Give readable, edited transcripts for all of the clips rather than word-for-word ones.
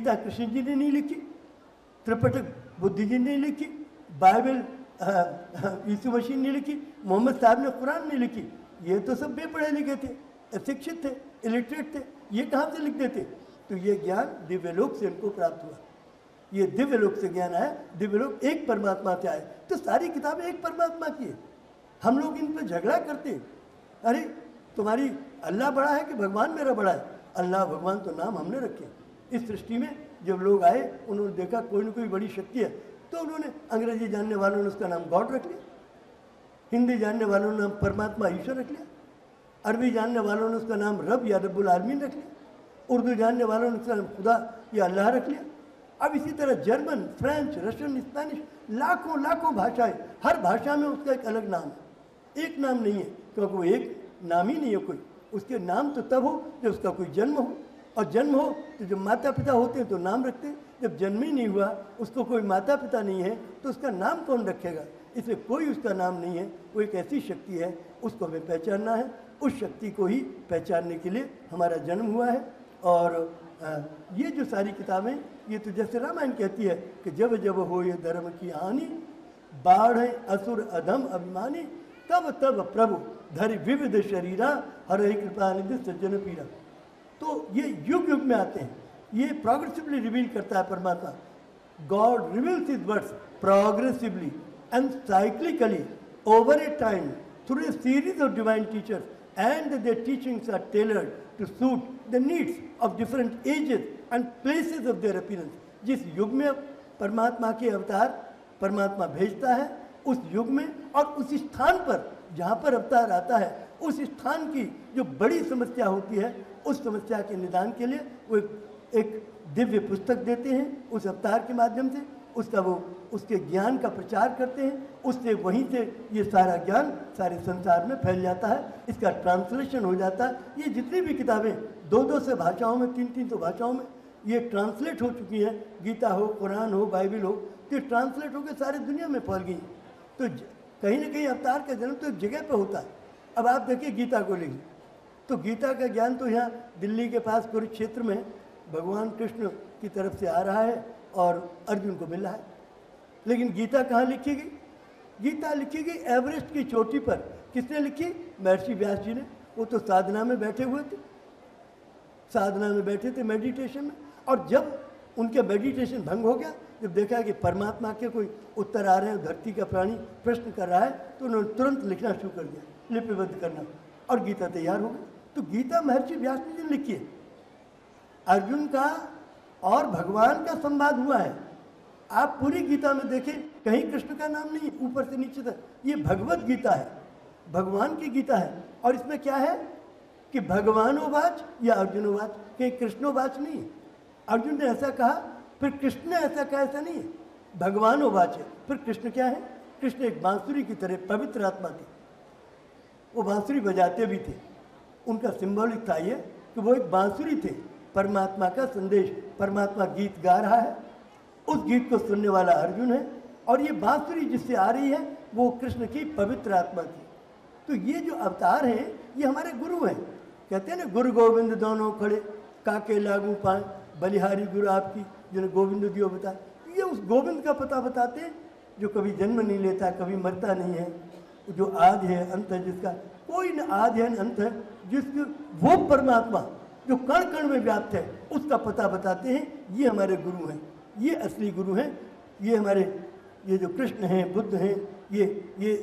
गीता कृष्ण जी ने नहीं लिखी, त्रिपिटक बुद्ध जी ने लिखी, बाइबल यीशु मसीह ने लिखी, मोहम्मद साहब ने कुरान नहीं लिखी। ये तो सब बेपढ़े लिखे थे, अशिक्षित थे, इलिटरेट थे, ये कहाँ से लिख देते? तो ये ज्ञान दिव्यलोक से इनको प्राप्त हुआ, ये दिव्यलोक से ज्ञान आया, दिव्यलोक एक परमात्मा से आए। तो सारी किताबें एक परमात्मा की है। हम लोग इन पर झगड़ा करते, अरे तुम्हारी अल्लाह बड़ा है कि भगवान मेरा बड़ा है? अल्लाह भगवान तो नाम हमने रखे। इस सृष्टि में जब लोग आए, उन्होंने देखा कोई ना कोई बड़ी शक्ति है, तो उन्होंने, अंग्रेजी जानने वालों ने उसका नाम गॉड रख लिया, हिंदी जानने वालों ने नाम परमात्मा ईश्वर रख लिया, अरबी जानने वालों ने उसका नाम रब या रब्बुल आलमीन रख लिया, उर्दू जानने वालों ने उसका नाम खुदा या अल्लाह रख लिया। अब इसी तरह जर्मन, फ्रेंच, रशियन, स्पेनिश, लाखों लाखों भाषाएं, हर भाषा में उसका एक अलग नाम है, एक नाम नहीं है, क्योंकि वो एक नाम ही नहीं है कोई। उसके नाम तो तब हो जब उसका कोई जन्म हो, और जन्म हो तो जब माता पिता होते हैं तो नाम रखते हैं। जब जन्म ही नहीं हुआ, उसको कोई माता पिता नहीं है, तो उसका नाम कौन रखेगा? इसलिए कोई उसका नाम नहीं है, वो एक ऐसी शक्ति है, उसको हमें पहचानना है। उस शक्ति को ही पहचानने के लिए हमारा जन्म हुआ है। और ये जो सारी किताबें, ये तो जैसे रामायण कहती है कि जब जब हो ये धर्म की हानि, बाढ़ असुर अधम अभिमानी, तब तब प्रभु धरि विविध शरीरा, हरे कृपा निधि सज्जन पीरा। तो ये युग युग में आते हैं, ये प्रोग्रेसिवली रिवील करता है परमात्मा। God reveals his words progressively and cyclically over a time through a series of divine teachers, and their teachings are tailored to suit the needs of different ages and places of their appearance. जिस युग में परमात्मा के अवतार परमात्मा भेजता है, उस युग में और उस स्थान पर जहाँ पर अवतार आता है, उस स्थान की जो बड़ी समस्या होती है, उस समस्या के निदान के लिए वो एक दिव्य पुस्तक देते हैं उस अवतार के माध्यम से, उसका वो उसके ज्ञान का प्रचार करते हैं, उससे वहीं से ये सारा ज्ञान सारे संसार में फैल जाता है, इसका ट्रांसलेशन हो जाता है। ये जितनी भी किताबें 2-2 से भाषाओं में, 3-3 भाषाओं में ये ट्रांसलेट हो चुकी हैं, गीता हो, कुरान हो, बाइबल हो, तो ट्रांसलेट होकर सारी दुनिया में फैल गई। तो कहीं ना कहीं अवतार का जन्म तो एक जगह पे होता है। अब आप देखिए गीता को लेंगे तो गीता का ज्ञान तो यहाँ दिल्ली के पास कुरुक्षेत्र में भगवान कृष्ण की तरफ से आ रहा है और अर्जुन को मिल रहा है। लेकिन गीता कहाँ लिखी गई? गीता लिखी गई एवरेस्ट की चोटी पर। किसने लिखी? महर्षि व्यास जी ने। वो तो साधना में बैठे हुए थे, साधना में बैठे थे, मेडिटेशन में। और जब उनके मेडिटेशन भंग हो गया, जब देखा कि परमात्मा के कोई उत्तर आ रहे हैं, धरती का प्राणी प्रश्न कर रहा है, तो उन्होंने तुरंत लिखना शुरू कर दिया, लिपिबद्ध करना, और गीता तैयार हो गई। तो गीता महर्षि व्यास जी ने लिखी है। अर्जुन का और भगवान का संवाद हुआ है। आप पूरी गीता में देखें, कहीं कृष्ण का नाम नहीं, ऊपर से नीचे तक। ये भगवत गीता है, भगवान की गीता है। और इसमें क्या है कि भगवानोवाच या अर्जुनोवाच, कहीं कृष्णोवाच नहीं है। अर्जुन ने ऐसा कहा, फिर कृष्ण ने ऐसा कहा, ऐसा नहीं है। भगवानोवाच है। फिर कृष्ण क्या है? कृष्ण एक बांसुरी की तरह पवित्र आत्मा थी, वो बांसुरी बजाते भी थे। उनका सिंबॉलिक था ये कि वो एक बांसुरी थे। परमात्मा का संदेश, परमात्मा गीत गा रहा है, उस गीत को सुनने वाला अर्जुन है, और ये बांसुरी जिससे आ रही है वो कृष्ण की पवित्र आत्मा थी। तो ये जो अवतार हैं ये हमारे गुरु हैं। कहते हैं ना, गुरु गोविंद दोनों खड़े, काके लागू पाए, बलिहारी गुरु आपकी, जिन्हें गोविंद दियो बताए। ये उस गोविंद का पता बताते हैं जो कभी जन्म नहीं लेता, कभी मरता नहीं है, जो आदि है अंत है, जिसका कोई न आदि है न अंत है, जिसके वो परमात्मा जो कण कण में व्याप्त है, उसका पता बताते हैं। ये हमारे गुरु हैं, ये असली गुरु हैं। ये हमारे ये जो कृष्ण हैं, बुद्ध हैं, ये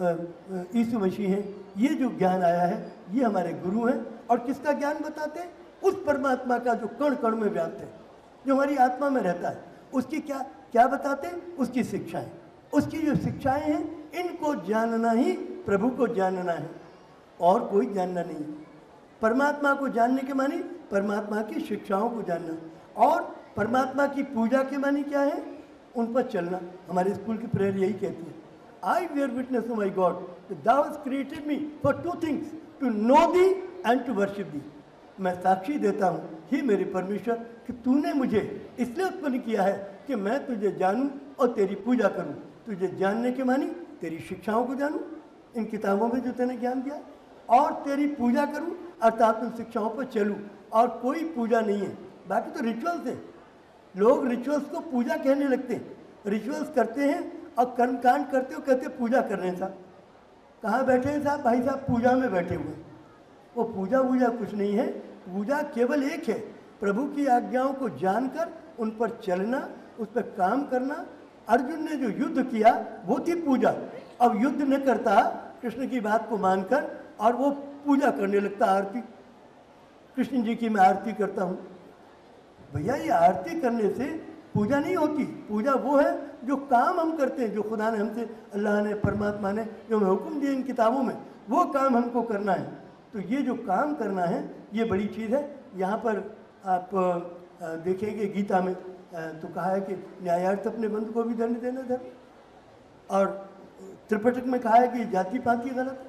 यीशु मसीह हैं, ये जो ज्ञान आया है ये हमारे गुरु हैं। और किसका ज्ञान बताते हैं? उस परमात्मा का जो कण कण में व्याप्त है, जो हमारी आत्मा में रहता है, उसकी क्या बताते हैं? उसकी शिक्षाएं। उसकी जो शिक्षाएं हैं, इनको जानना ही प्रभु को जानना है, और कोई जानना नहीं। परमात्मा को जानने के मानी परमात्मा की शिक्षाओं को जानना, और परमात्मा की पूजा के मानी क्या है? उन पर चलना। हमारे स्कूल की प्रेयर यही कहती है, I bear witness to my God thou hast created me for two things, to know thee and to worship thee। मैं साक्षी देता हूँ, ही मेरे परमेश्वर, कि तूने मुझे इसलिए उत्पन्न किया है कि मैं तुझे जानूं और तेरी पूजा करूं। तुझे जानने के मानी तेरी शिक्षाओं को जानूं, इन किताबों में जो तेने ज्ञान दिया, और तेरी पूजा करूं, अर्थात उन शिक्षाओं पर चलूं। और कोई पूजा नहीं है, बाकी तो रिचुअल्स है। लोग रिचुअल्स को पूजा कहने लगते हैं, रिचुअल्स करते हैं और कर्मकांड करते हो कहते पूजा कर रहे हैं साहब। कहाँ बैठे हैं साहब? भाई साहब पूजा में बैठे हुए हैं। वो पूजा वूजा कुछ नहीं है, पूजा केवल एक है, प्रभु की आज्ञाओं को जानकर उन पर चलना, उस पर काम करना। अर्जुन ने जो युद्ध किया वो थी पूजा। अब युद्ध न करता कृष्ण की बात को मानकर और वो पूजा करने लगता, आरती, कृष्ण जी की मैं आरती करता हूँ। भैया ये आरती करने से पूजा नहीं होती। पूजा वो है जो काम हम करते हैं, जो खुदा ने हमसे, अल्लाह ने, परमात्मा ने जो हमें हुक्म दिए इन किताबों में, वो काम हमको करना है। तो ये जो काम करना है ये बड़ी चीज़ है। यहाँ पर आप देखेंगे गीता में तो कहा है कि न्यायार्थ अपने बंधु को भी दंड देना धर्म, और त्रिपिटक में कहा है कि जाति पाति गलत,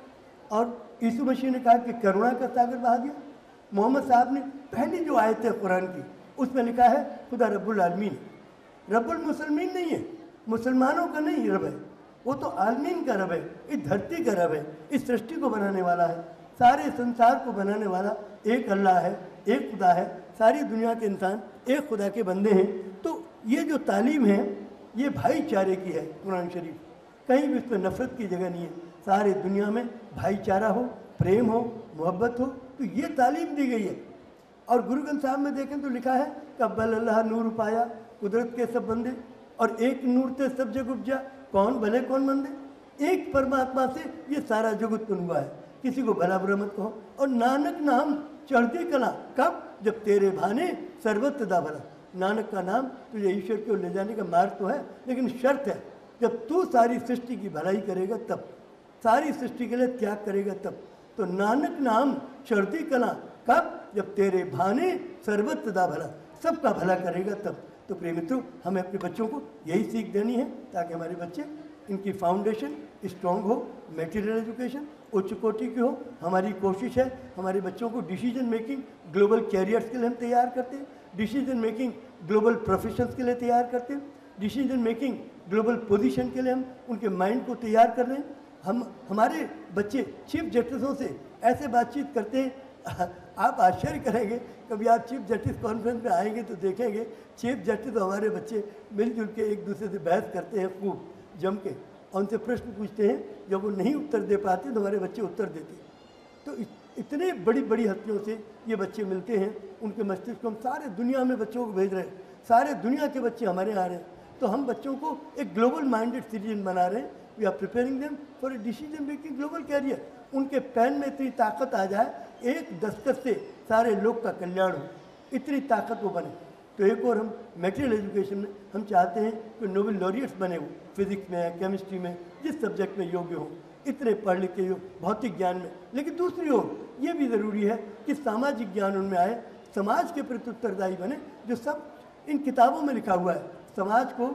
और यीशु मसीह ने कहा कि करुणा का सागर बहा दिया। मोहम्मद साहब ने पहली जो आयत है कुरान की उसमें लिखा है खुदा रब्बुल आलमीन। रब्बुल मुसलमीन नहीं है, मुसलमानों का नहीं रब है, वो तो आलमीन का रब है, इस धरती का रब है, इस सृष्टि को बनाने वाला है, सारे संसार को बनाने वाला एक अल्लाह है, एक खुदा है, सारी दुनिया के इंसान एक खुदा के बंदे हैं। तो ये जो तालीम है ये भाईचारे की है। कुरान शरीफ कहीं भी उसमें नफरत की जगह नहीं है, सारे दुनिया में भाईचारा हो, प्रेम हो, मोहब्बत हो, तो ये तालीम दी गई है। और गुरु ग्रंथ साहब में देखें तो लिखा है कब्बल अल्लाह नूर पाया कुदरत के सब बंदे, और एक नूर ते सब जग उपजा, कौन भले कौन मंदे। एक परमात्मा से ये सारा जग उत्पन्न हुआ है, किसी को भला बुरा मत कहो। और नानक नाम चढ़ती कला, कब? जब तेरे भाने सर्वत्र दा भला। नानक का नाम तुझे ईश्वर की ओर ले जाने का मार्ग तो है, लेकिन शर्त है जब तू सारी सृष्टि की भलाई करेगा तब, सारी सृष्टि के लिए त्याग करेगा तब। तो नानक नाम चढ़ती कला, कब? जब तेरे भाने सर्वत्र दा भला, सबका भला करेगा तब। तो प्रिय मित्रों, हमें अपने बच्चों को यही सीख देनी है ताकि हमारे बच्चे, इनकी फाउंडेशन स्ट्रॉन्ग हो, मटेरियल एजुकेशन उच्च कोटि की हो। हमारी कोशिश है हमारे बच्चों को डिसीजन मेकिंग ग्लोबल कैरियर्स के लिए हम तैयार करते हैं, डिसीजन मेकिंग ग्लोबल प्रोफेशंस के लिए तैयार करते हैं, डिसीजन मेकिंग ग्लोबल पोजीशन के लिए हम उनके माइंड को तैयार कर रहे हैं। हमारे बच्चे चीफ जस्टिसों से ऐसे बातचीत करते हैं, आप आश्चर्य करेंगे। कभी आप चीफ जस्टिस कॉन्फ्रेंस में आएंगे तो देखेंगे चीफ जस्टिस और हमारे बच्चे मिलजुल के एक दूसरे से बहस करते हैं खूब जम के, और उनसे प्रश्न पूछते हैं। जब वो नहीं उत्तर दे पाते तो हमारे बच्चे उत्तर देते हैं। तो इतने बड़ी बड़ी हस्तियों से ये बच्चे मिलते हैं, उनके मस्तिष्क को हम सारे दुनिया में बच्चों को भेज रहे हैं, सारे दुनिया के बच्चे हमारे यहाँ आ रहे हैं। तो हम बच्चों को एक ग्लोबल माइंडेड सिटीजन बना रहे हैं। We are preparing them for a decision making global career. उनके पेन में इतनी ताकत आ जाए, एक दस्तखत से सारे लोग का कल्याण हो, इतनी ताकत वो बने। तो एक और हम मटेरियल एजुकेशन में हम चाहते हैं कि नोबेल लॉरियट्स बने, वो फिजिक्स में, केमिस्ट्री में, जिस सब्जेक्ट में योग्य हो, इतने पढ़ लिख के, भौतिक ज्ञान में। लेकिन दूसरी ओर ये भी ज़रूरी है कि सामाजिक ज्ञान उनमें आए, समाज के प्रति उत्तरदायी बने, जो सब इन किताबों में लिखा हुआ है। समाज को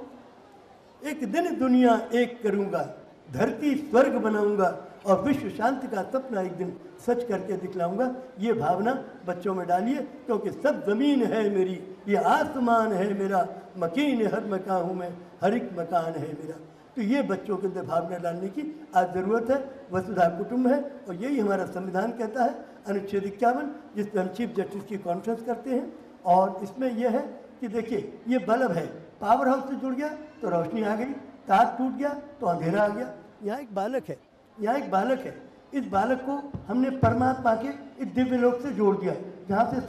एक दिन दुनिया एक करूँगा, धरती स्वर्ग बनाऊंगा और विश्व शांति का सपना एक दिन सच करके दिखलाऊंगा। ये भावना बच्चों में डालिए, क्योंकि सब ज़मीन है मेरी, ये आसमान है मेरा, मकीन हर मकान हूँ मैं, हर एक मकान है मेरा। तो ये बच्चों के अंदर भावना डालने की आज ज़रूरत है। वसुधा कुटुंब है और यही हमारा संविधान कहता है, अनुच्छेद 51, जिस पर हम चीफ जस्टिस की कॉन्फ्रेंस करते हैं। और इसमें यह है कि देखिए ये बल्ब है, पावर हाउस से जुड़ गया तो रोशनी आ गई, तार टूट गया तो अंधेरा आ गया। यहाँ एक बालक है, यहाँ एक बालक है, इस बालक को हमने परमात्मा के इस दिव्य लोक से जोड़ दिया, जहाँ से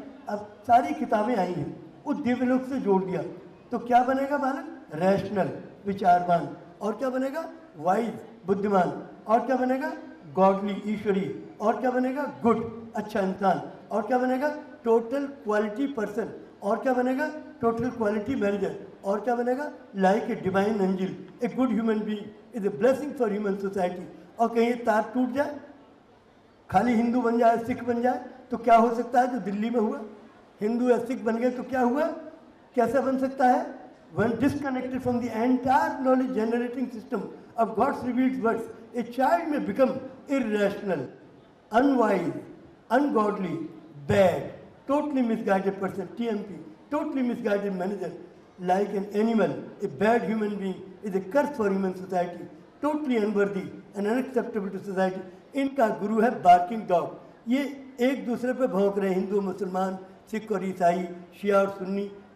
सारी किताबें आई हैं, उस दिव्य लोक से जोड़ दिया। तो क्या बनेगा बालक? रैशनल, विचारवान। और क्या बनेगा? वाइज, बुद्धिमान। और क्या बनेगा? गॉडली, ईश्वरीय। और क्या बनेगा? गुड, अच्छा इंसान। और क्या बनेगा? Total quality person. और क्या बनेगा? Total quality manager. और क्या बनेगा? Like a divine angel, a good human being is a blessing for human society. और कहीं तार टूट जाए, खाली हिंदू बन जाए, सिख बन जाए, तो क्या हो सकता है जो दिल्ली में हुआ? हिंदू या सिख बन गए तो क्या हुआ? कैसे बन सकता है? When disconnected from the entire knowledge generating system of God's revealed words, a child may become irrational, unwise, ungodly, bad, totally misguided person, TMP, totally misguided manager, like an animal. A bad human being is a curse for human society, totally unworthy and unacceptable to society. इनका गुरु है barking dog. ये एक दूसरे पे भौंक रहे हैं, हिंदू, मुसलमान, सिख और ईसाई, शिया और सुन्नी,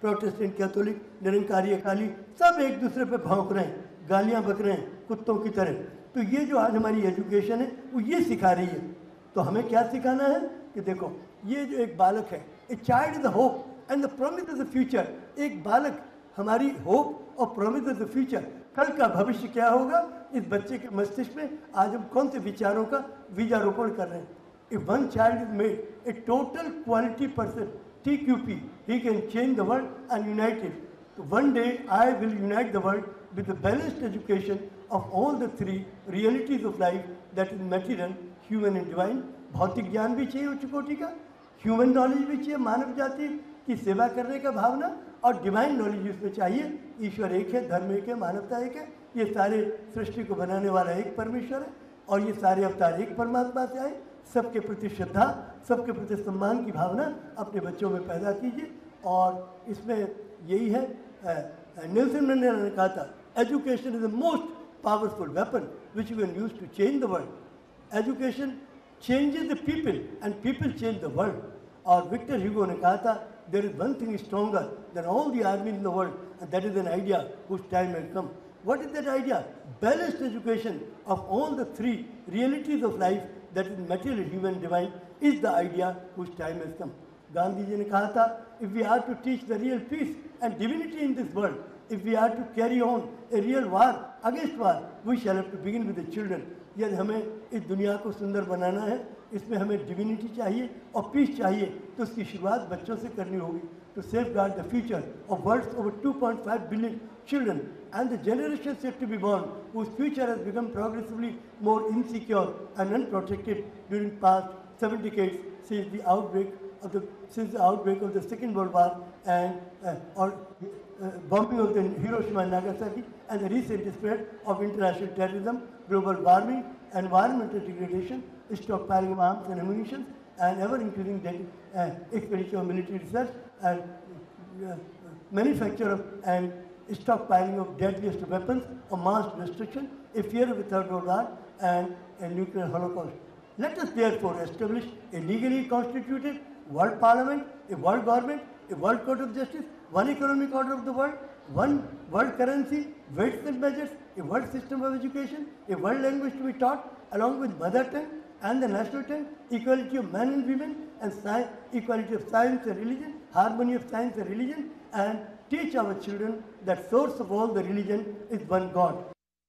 प्रोटेस्टेंट, कैथोलिक, निरंकारी, अकाली सब एक दूसरे पे भौंक रहे हैं, गालियां बक रहे हैं कुत्तों की तरह। तो ये जो आज हमारी एजुकेशन है वो ये सिखा रही है। तो हमें क्या सिखाना है कि देखो ये जो एक बालक है, a child is the hope and the promise of the future. एक बालक हमारी होप और प्रॉमिस ऑफ द फ्यूचर, कल का भविष्य क्या होगा, इस बच्चे के मस्तिष्क में आज हम कौन से विचारों का बीजारोपण कर रहे हैं। If one child is made a total quality person, TQP, he can change the world and unite it. So one day I will unite the world with the balanced education of all the three realities of life, that is material, human and divine. भौतिक ज्ञान भी चाहिए उच्च कोटि का, human knowledge भी चाहिए, मानव जाति की सेवा करने का भावना, और डिवाइन नॉलेज इसमें चाहिए। ईश्वर एक है, धर्म एक है, मानवता एक है, ये सारे सृष्टि को बनाने वाला एक परमेश्वर है, और ये सारे अवतार एक परमात्मा से आए। सबके प्रति श्रद्धा, सबके प्रति सम्मान की भावना अपने बच्चों में पैदा कीजिए। और इसमें यही है, नेल्सन मंडेला ने कहा था, education is the most powerful weapon which you can use to change the world. Education changes the people and people change the world. और विक्टर ह्यूगो ने कहा था, there is one thing stronger than all the army in the world, and that is an idea whose time has come. What is that idea? Balanced education of all the three realities of life, that is material, human, divine, is the idea whose time has come. Gandhi ji ने कहा था, if we are to teach the real peace and divinity in this world, if we are to carry on a real war against war, we shall have to begin with the children. यदि हमें इस दुनिया को सुंदर बनाना है, इसमें हमें divinity चाहिए और पीस चाहिए, तो उसकी शुरुआत बच्चों से करनी होगी। To safeguard the future of world's over 2.5 billion children and the generations yet to be born, whose future has become progressively more insecure and unprotected during past 7 decades since the outbreak of the Second World War and bombing of the Hiroshima and Nagasaki, and the recent spread of international terrorism, global warming, environmental degradation, stockpiling of arms and ammunition, and ever-increasing expenditure of military research and manufacture of and stockpiling of deadliest weapons of mass destruction, a fear of a third world war and a nuclear holocaust. Let us therefore establish a legally constituted world parliament, a world government, a world court of justice, one economic order of the world, one world currency, weights and measures, a world system of education, a world language to be taught along with mother tongue and the national tongue, equality of men and women, and equality of science and religion, harmony of science and religion, and teach our children that source of all the religion is one God.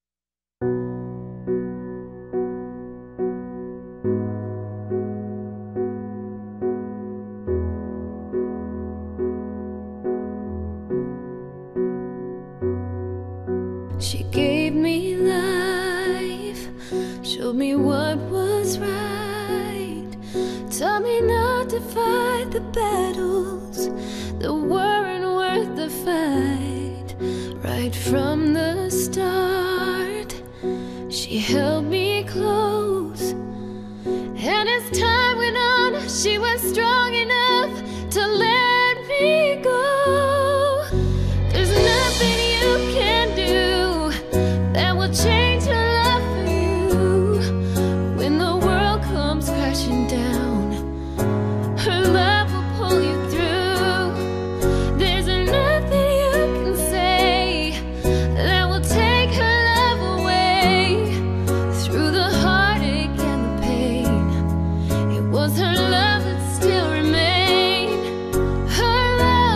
She gave me life, showed me what was right, taught me not to fight the battles that weren't worth the fight. Right from the start, she held me close, and as time went on, she was strong enough to let me go. There's nothing you can do that will change her love for you. When the world comes crashing down, her love will pull you through. There's nothing you can say that will take her love away. Through the heartache and the pain, it was her love that still remained. Her love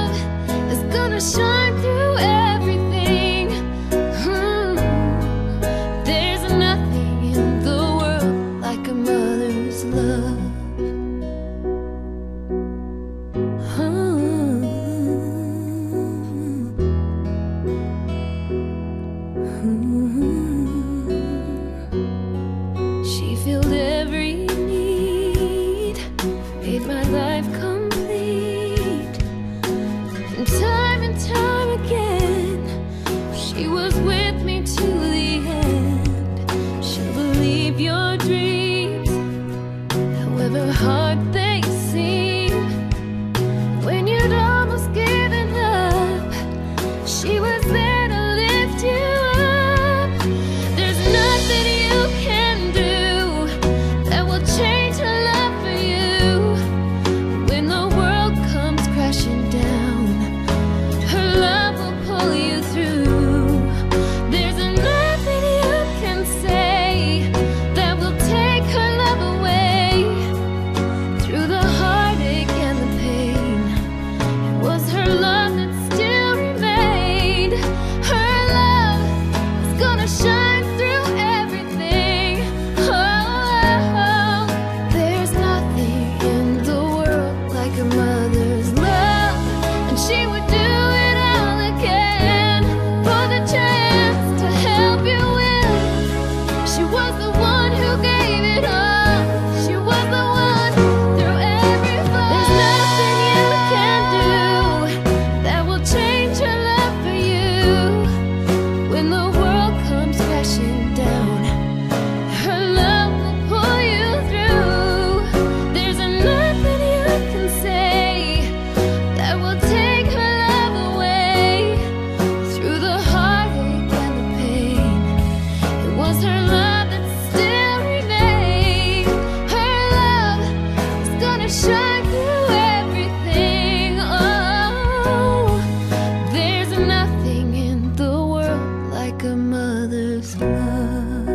mother's love.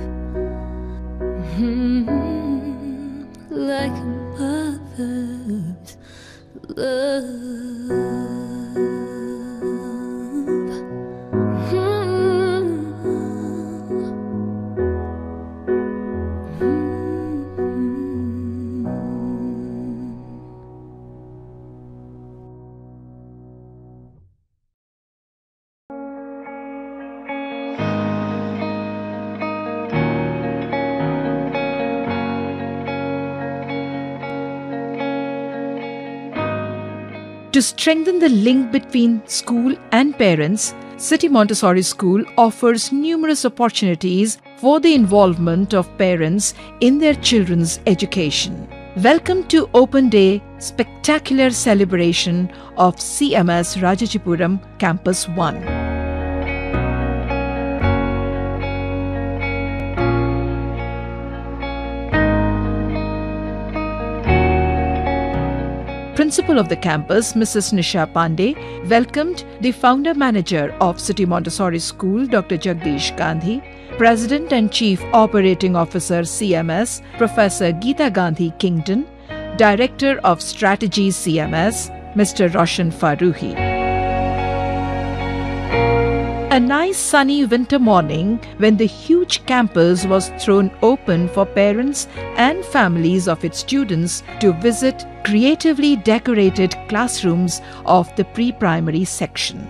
Like a mother's love. To strengthen the link between school and parents, City Montessori School offers numerous opportunities for the involvement of parents in their children's education. Welcome to Open Day spectacular celebration of CMS Rajajipuram Campus 1. Principal of the campus, Mrs. Nisha Pandey, welcomed the founder-manager of City Montessori School, Dr. Jagdish Gandhi, President and Chief Operating Officer CMS, Professor Geeta Gandhi Kington, Director of Strategy CMS, Mr. Roshan Faroohi. A nice sunny winter morning when the huge campus was thrown open for parents and families of its students to visit creatively decorated classrooms of the pre-primary section.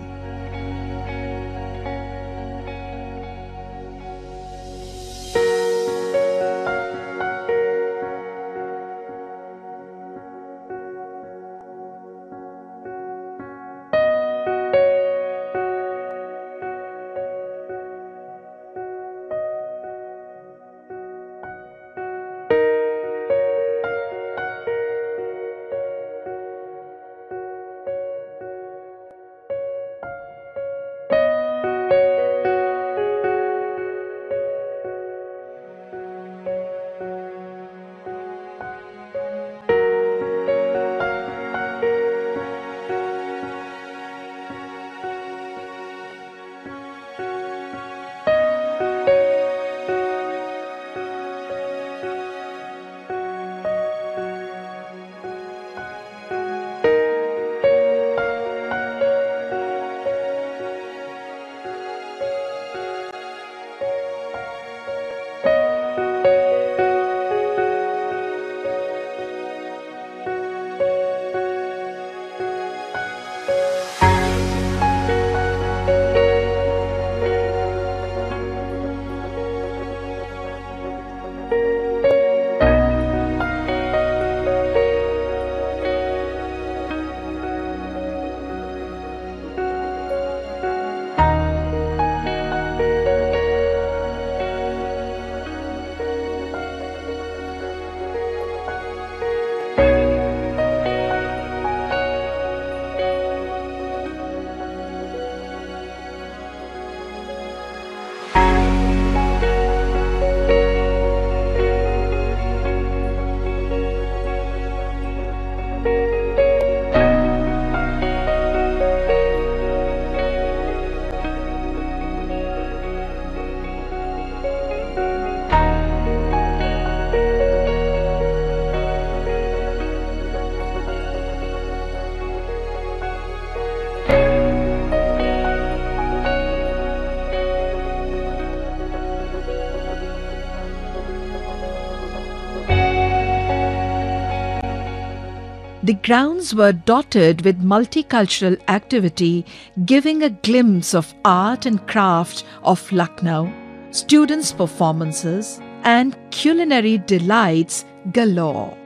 The grounds were dotted with multicultural activity, giving a glimpse of art and craft of Lucknow, students' performances, and culinary delights galore.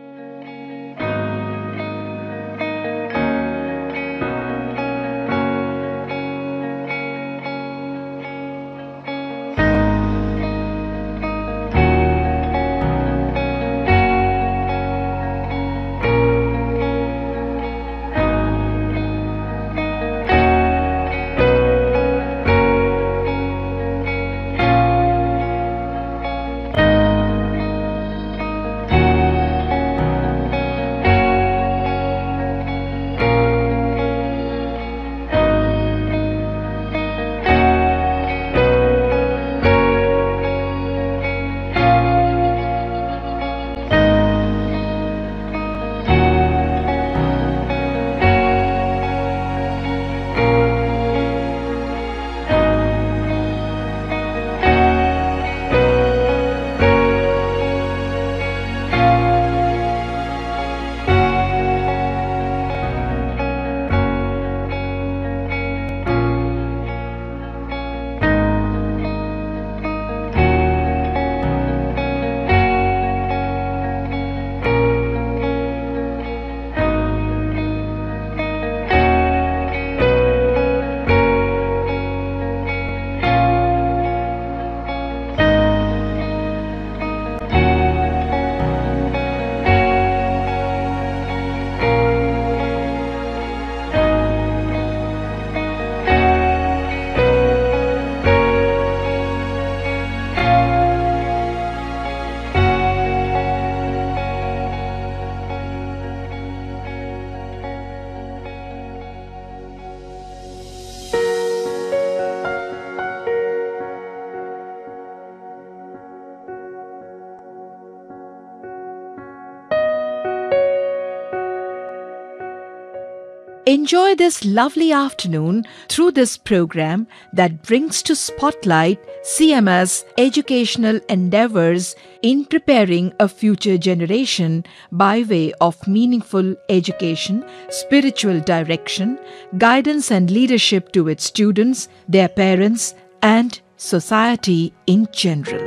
Enjoy this lovely afternoon through this program that brings to spotlight CMS educational endeavors in preparing a future generation by way of meaningful education, spiritual direction, guidance and leadership to its students, their parents, and society in general.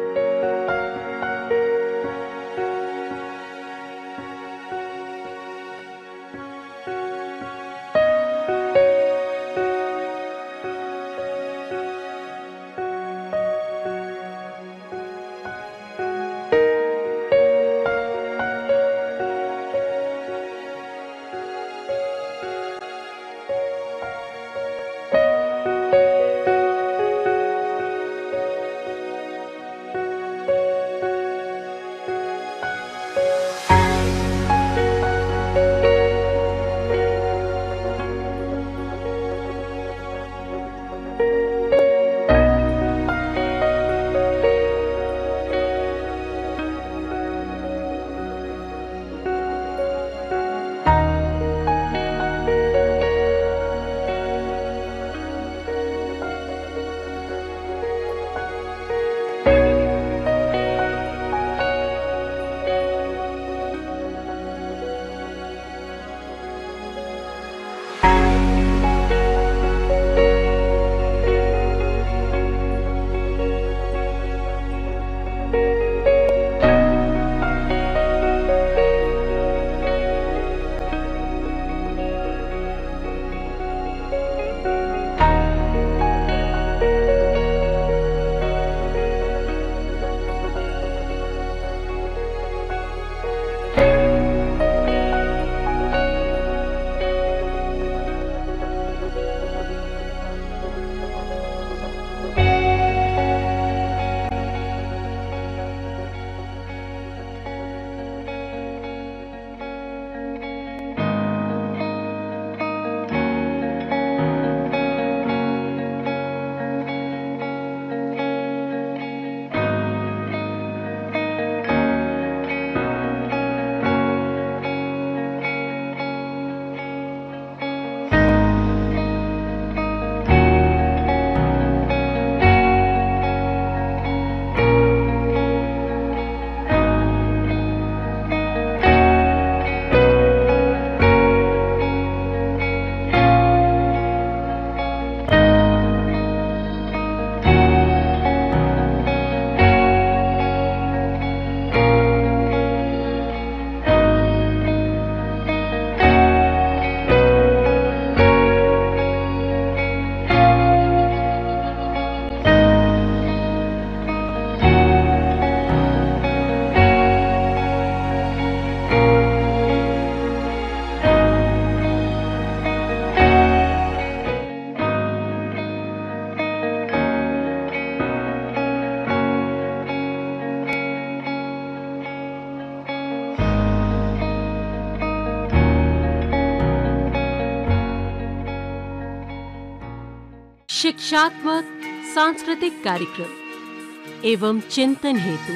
शिक्षात्मक सांस्कृतिक कार्यक्रम एवं चिंतन हेतु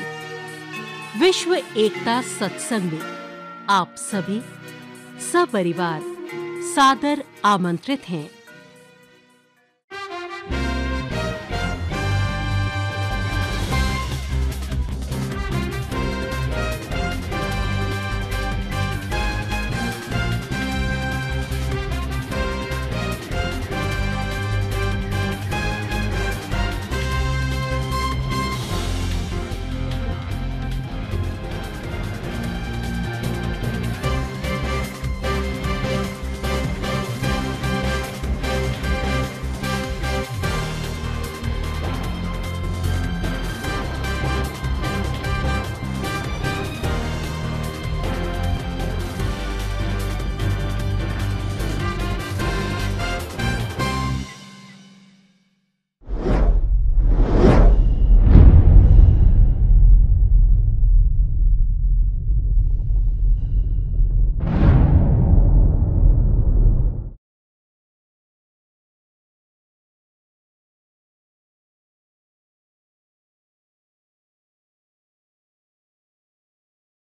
विश्व एकता सत्संग में आप सभी सपरिवार सादर आमंत्रित हैं।